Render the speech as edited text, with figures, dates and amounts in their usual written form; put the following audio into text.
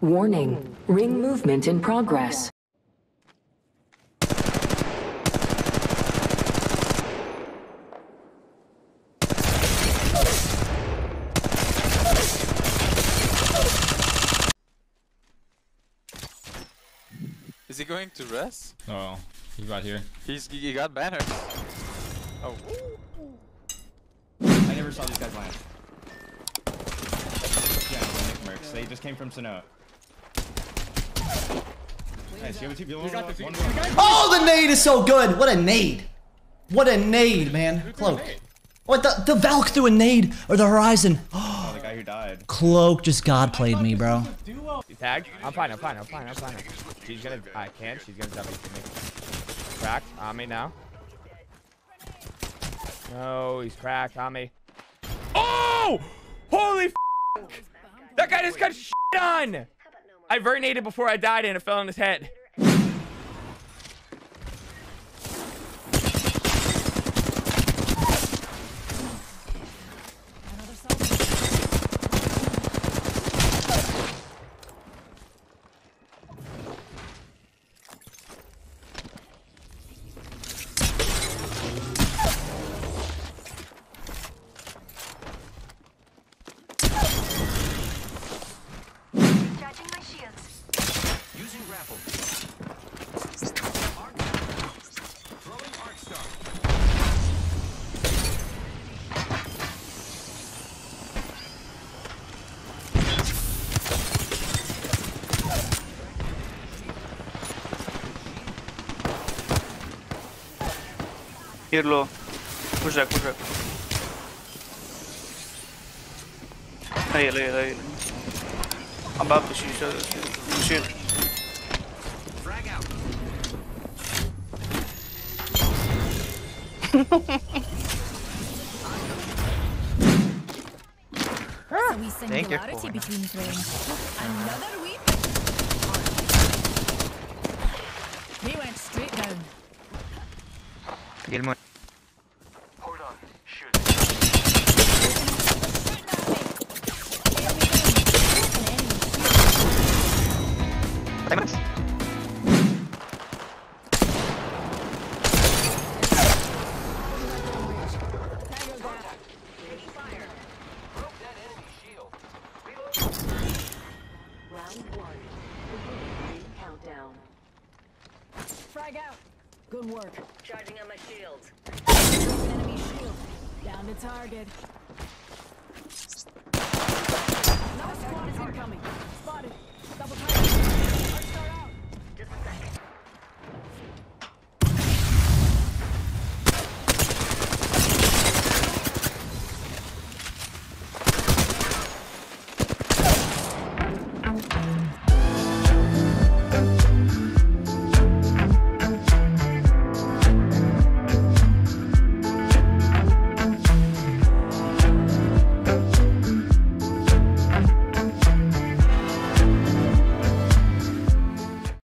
Warning. Ring movement in progress. Is he going to rest? Oh, he's right here. He got banners. Oh. I never saw these guys land. Yeah, Mercs. They just came from Sanoa. Nice, you have a TP. Oh, the nade is so good. What a nade. What a nade, man. Cloak. What the Valk threw a nade or the Horizon. Oh, the guy who died. Cloak just god played me, bro. You tagged? I'm fine. She's gonna. I can't. She's gonna W to me. Cracked. On me now. No, he's cracked. On me. Oh! Holy f! That guy just got shit on! I vernated before I died and it fell on his head. Here low. Push back. Hey. Above the shit. Frag out. Thank you. Between friends. Another week. He went straight down. Gilmore. Hold on. Shoot. Diamonds. Round 1. Countdown. Frag out. Good work. Charging on my shields. Enemy shield. Down to target. Another squad is incoming. Spotted.